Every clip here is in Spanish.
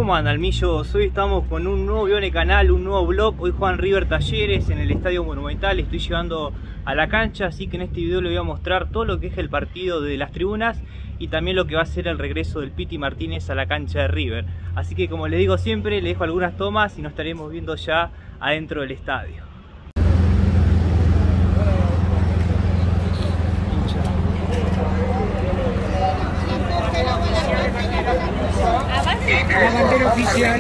¿Cómo andan, millos? Hoy estamos con un nuevo video en el canal, un nuevo vlog. Hoy juegan River Talleres en el Estadio Monumental. Estoy llegando a la cancha, así que en este video les voy a mostrar todo lo que es el partido de las tribunas y también lo que va a ser el regreso del Piti Martínez a la cancha de River. Así que, como les digo siempre, les dejo algunas tomas y nos estaremos viendo ya adentro del estadio. La bandera oficial.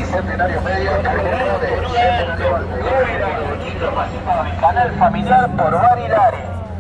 Canal familiar por Barilari.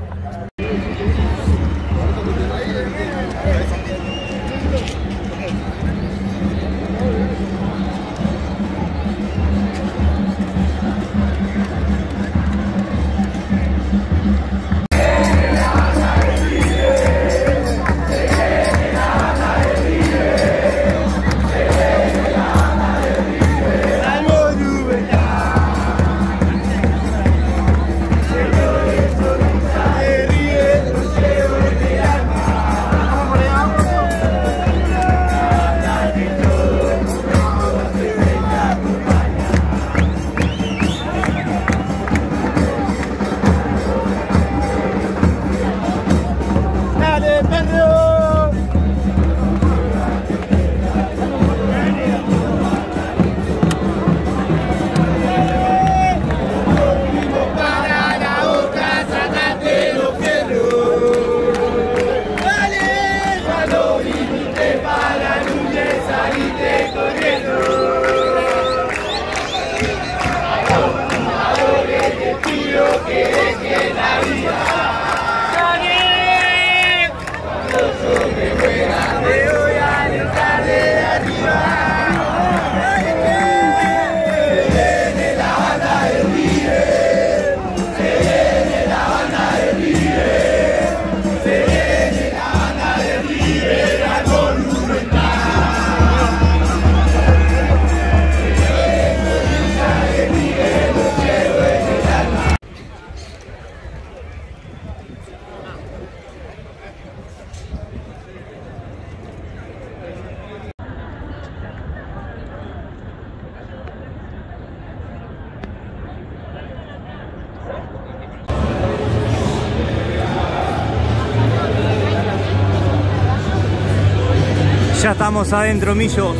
Ya estamos adentro, millos.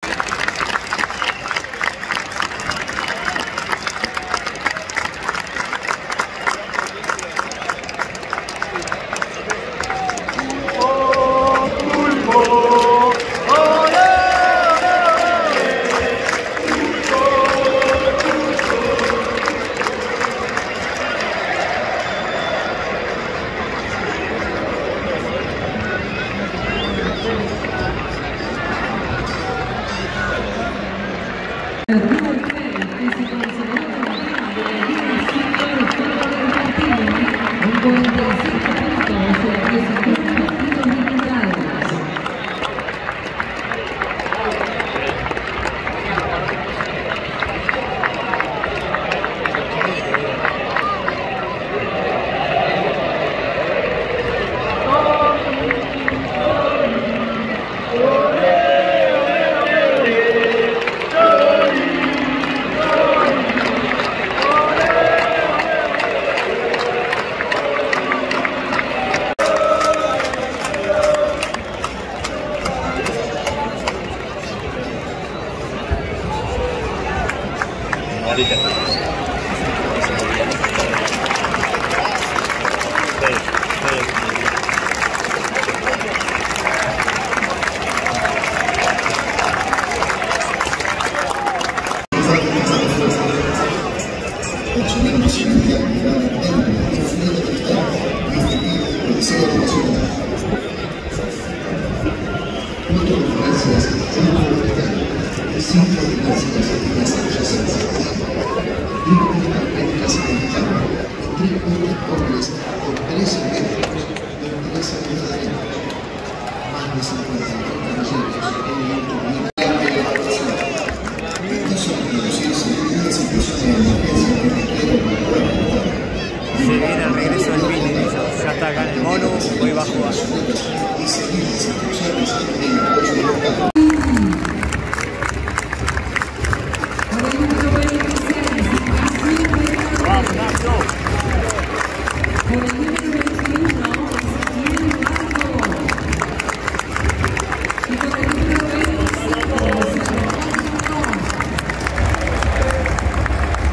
Se viene el regreso del Piti, ya está acá en el mono, hoy va a jugar.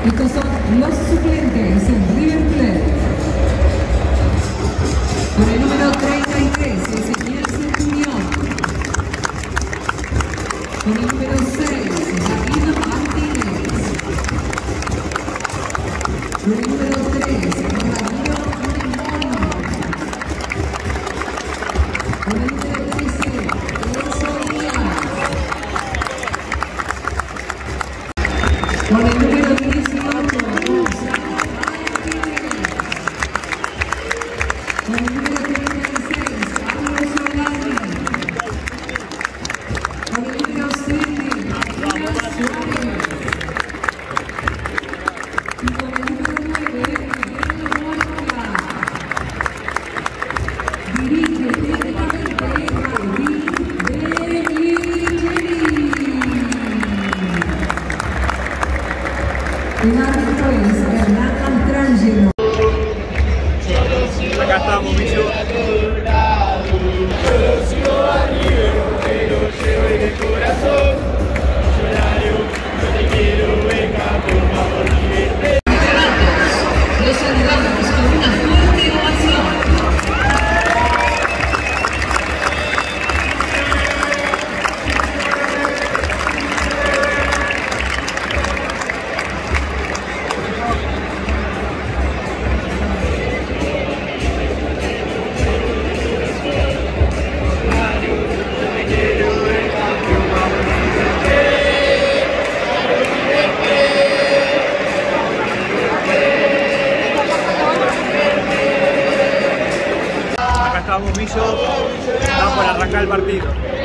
Estos son los suplentes en River Plate. Con el número 33, Ezequiel Centurión. Con el número 6, David Martínez. Con el número 3, Ramiro Moreno. Con el número 13, Enzo Díaz. Con el número 18, con el número 36, Carlos Solani. Con el número 7, Matías Suárez. Y con el número 9, Miguel Mosca. Dirige técnicamente Martín Bellicelli. El árbitro es Hernán Altrangelo. Acá estamos, Millo. Los saludamos con una fuerte ovación. Acá estamos, Millo. Estamos por arrancar el partido.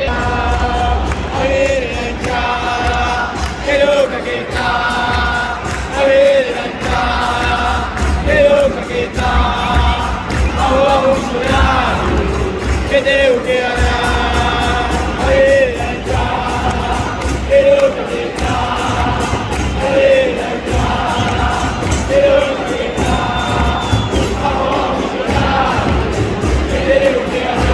A ver la hinchada, qué loca que está. A ver la hinchada, qué loca que está. Vamos, vamos a llorar, que tenemos que ganar. A ver la hinchada, qué loca que está. A ver la hinchada, qué loca que está. Vamos, vamos a llorar, que tenemos que ganar.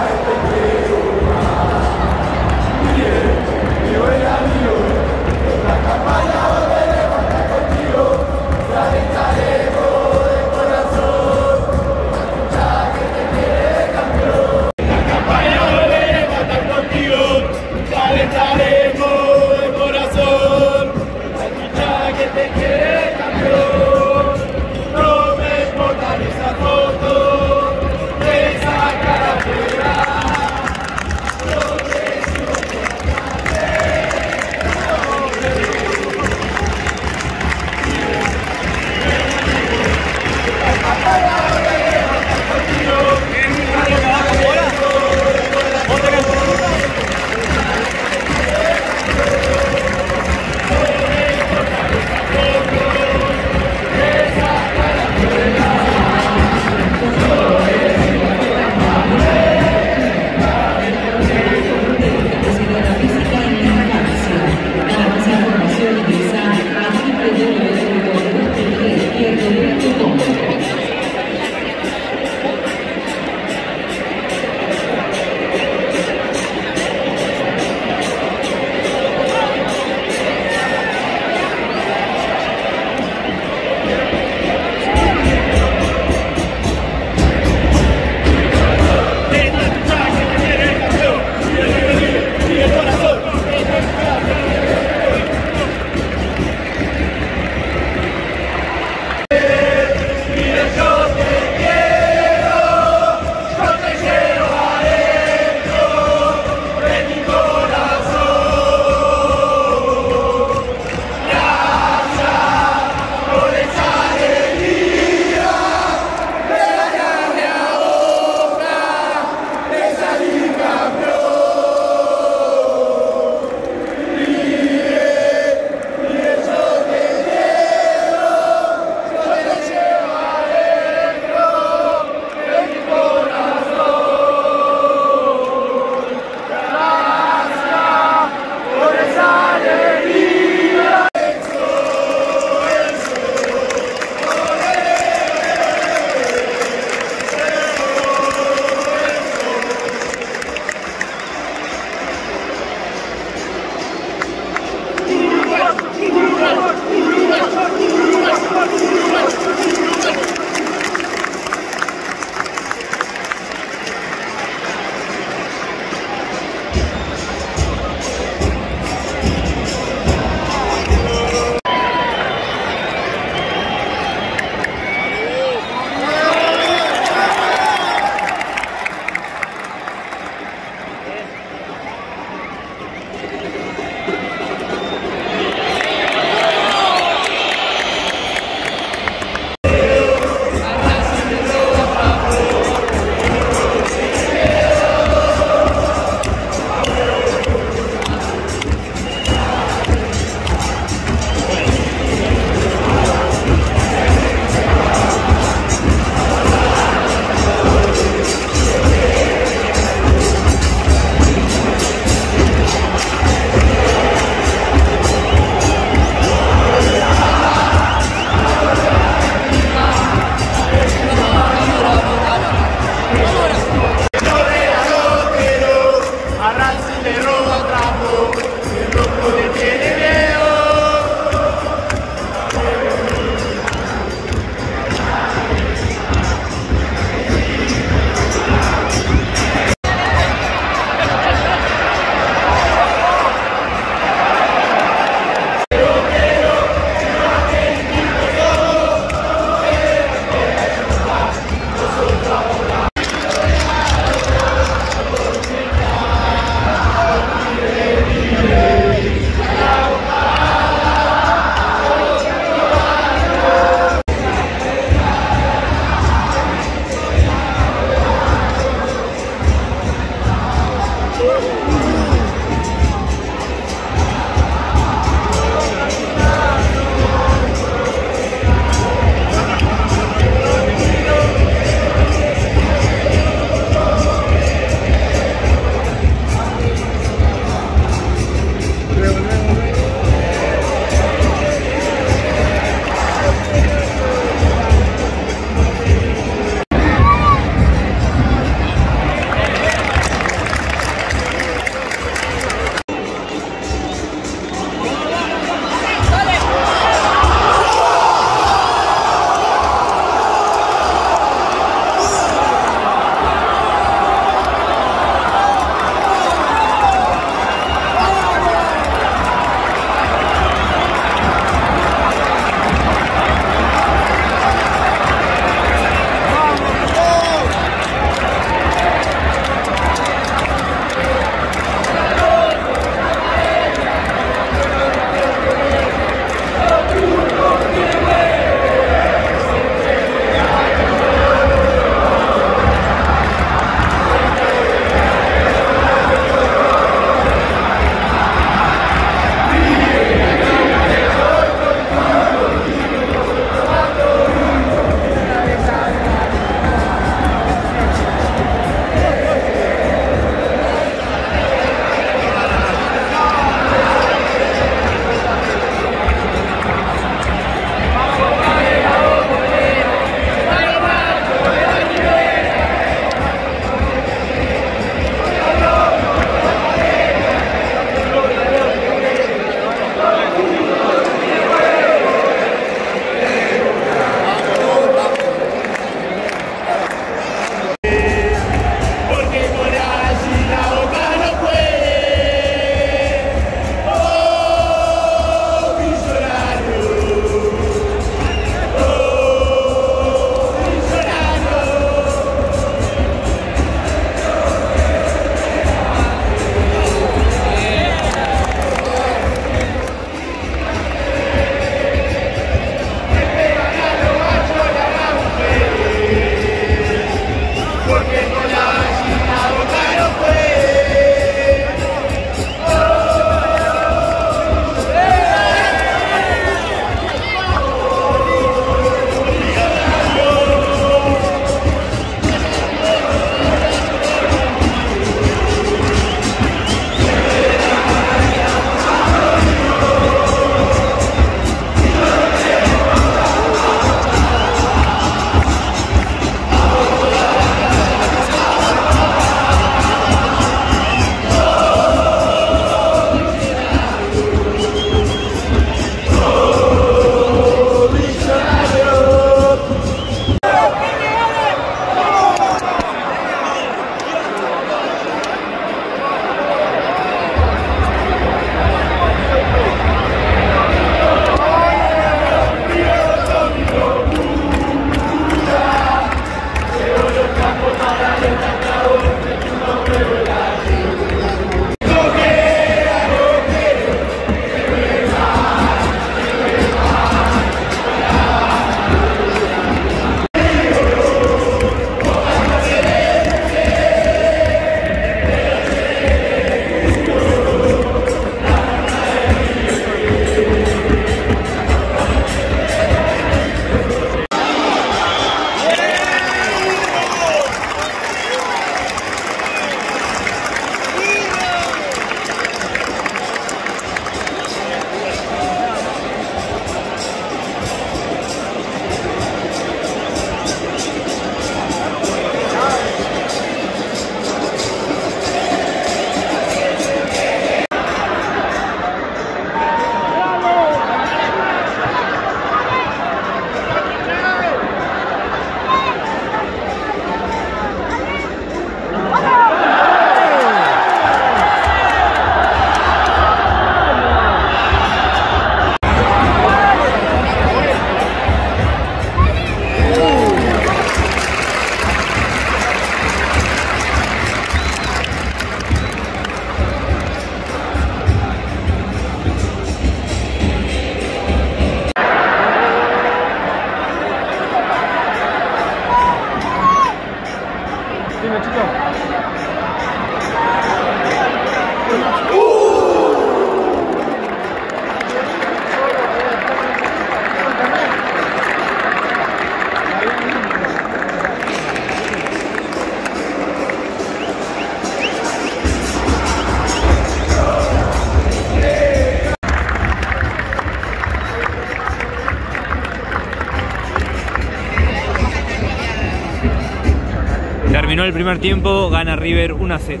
el primer tiempo, gana River 1-0.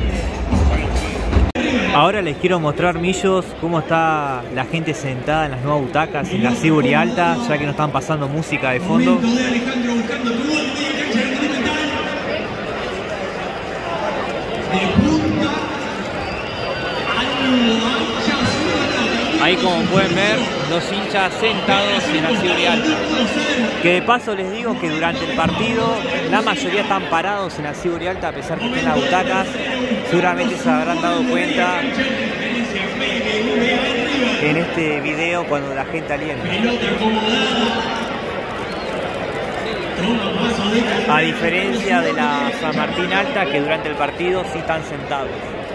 Ahora les quiero mostrar, millos, cómo está la gente sentada en las nuevas butacas en la Sibori Alta, ya que no están pasando música de fondo. Ahí, como pueden ver, los hinchas sentados en la Sibori Alta. Que de paso les digo que durante el partido la mayoría están parados en la Sibori Alta a pesar que estén en las butacas. Seguramente se habrán dado cuenta en este video cuando la gente alienta. A diferencia de la San Martín Alta, que durante el partido sí están sentados.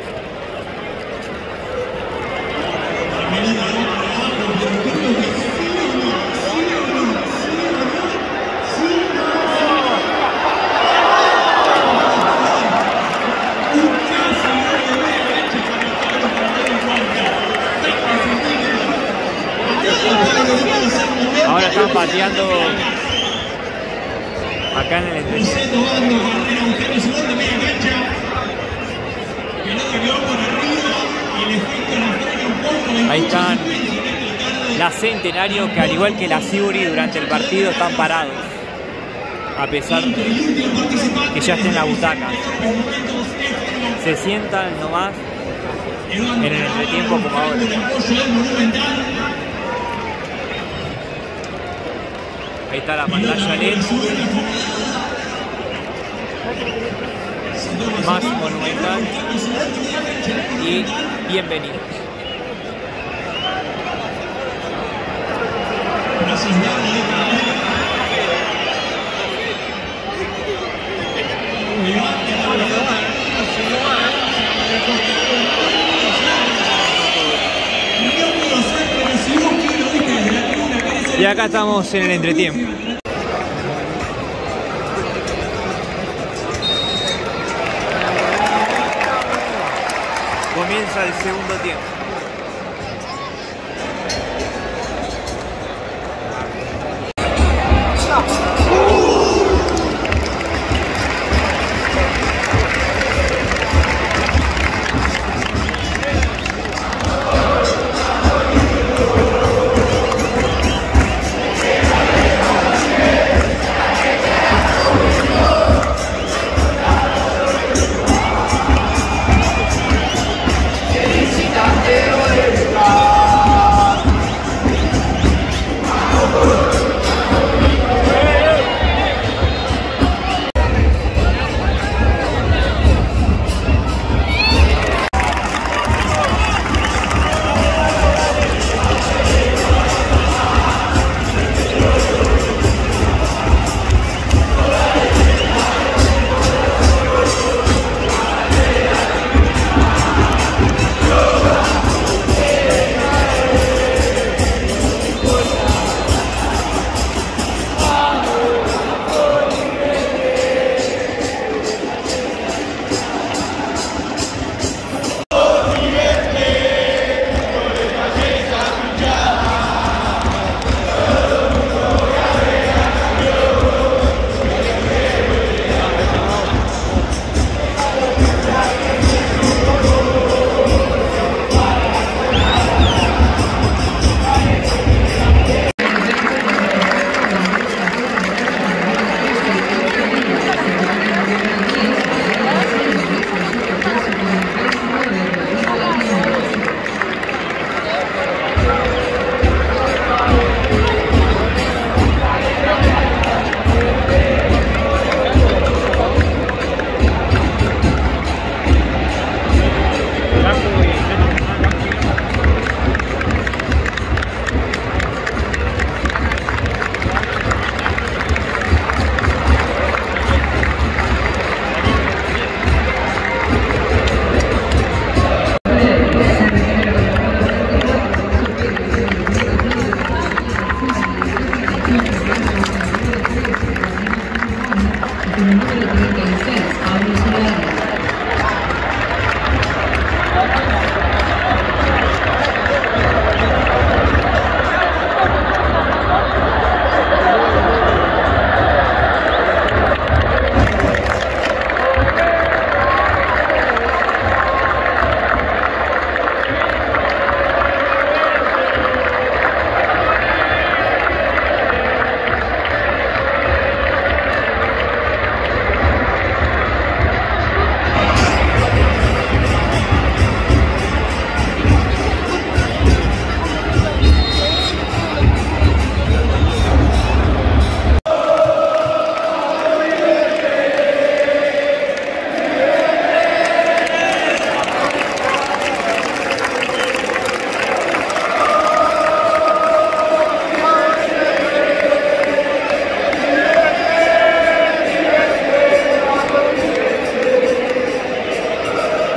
Ahora están pateando acá en el entretiempo. Ahí están la Centenario, que al igual que la Sibori durante el partido están parados, a pesar que ya estén en la butaca. Se sientan nomás en el entretiempo como ahora. Ahí está la pantalla LED. Más Monumental. Y bienvenidos. Y acá estamos en el entretiempo. Comienza el segundo tiempo.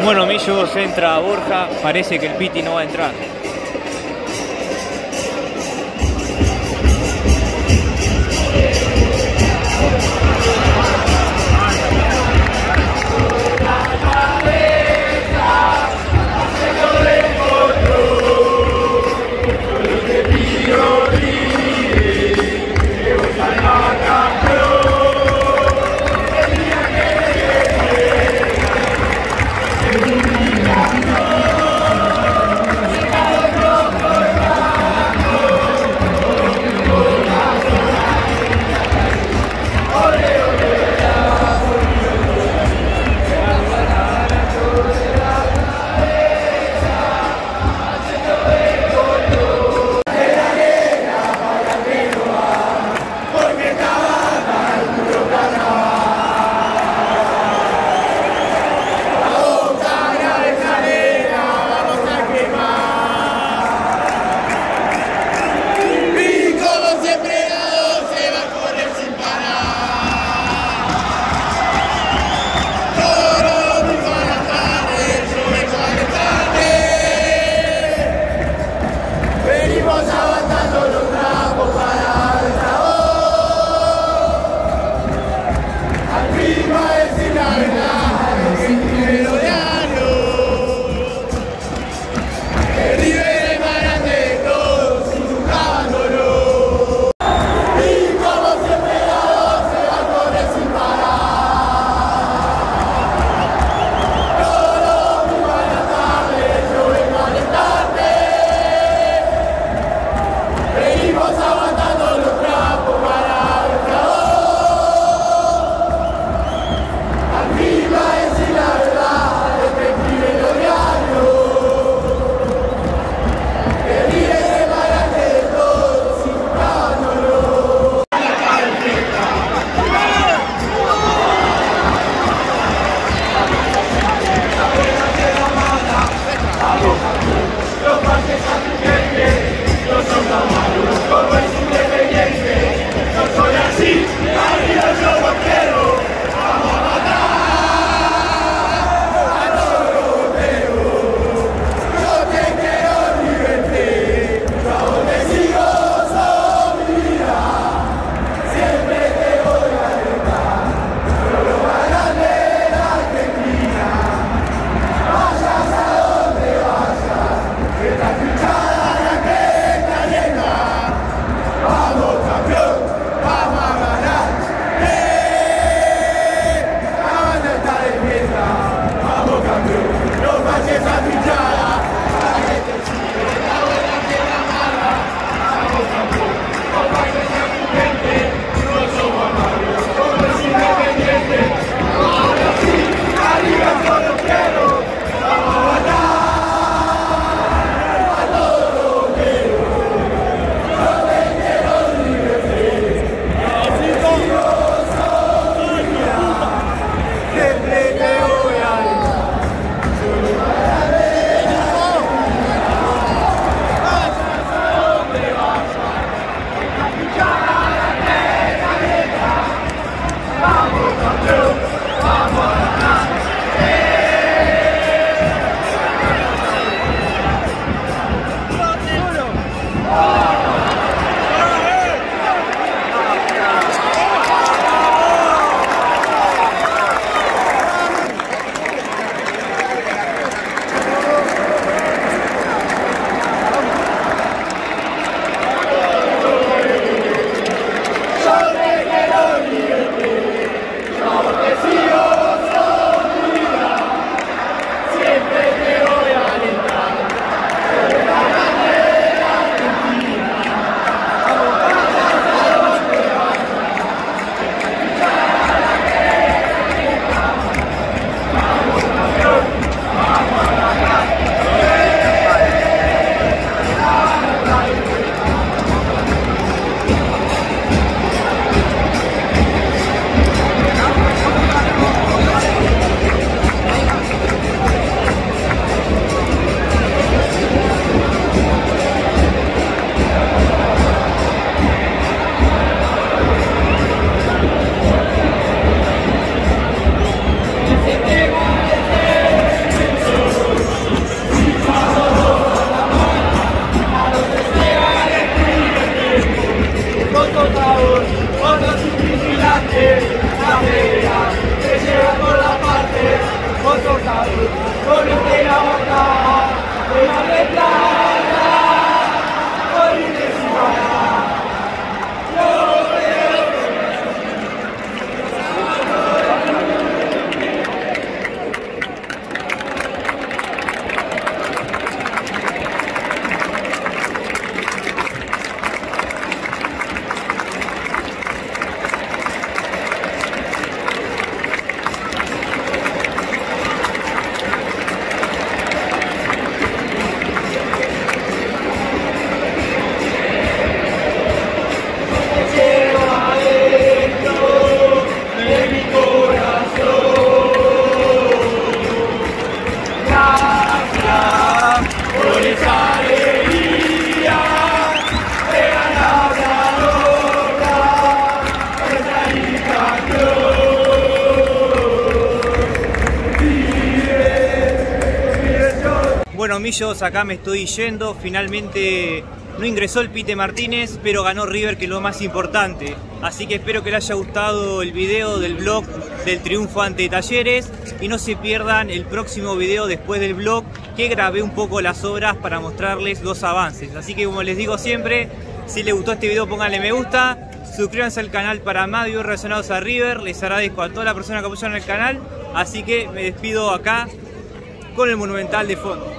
Bueno, Millos entra a Borja, parece que el Piti no va a entrar. esa alegría de ganar la Loca, de salir campeón. Bueno, Millos, acá me estoy yendo. Finalmente no ingresó el Pite Martínez, pero ganó River, que es lo más importante. Así que espero que les haya gustado el video del vlog del triunfo ante Talleres. Y no se pierdan el próximo video después del vlog, que grabé un poco las obras para mostrarles los avances. Así que, como les digo siempre, si les gustó este video pónganle me gusta. Suscríbanse al canal para más videos relacionados a River. Les agradezco a todas las personas que apoyaron el canal. Así que me despido acá con el Monumental de fondo.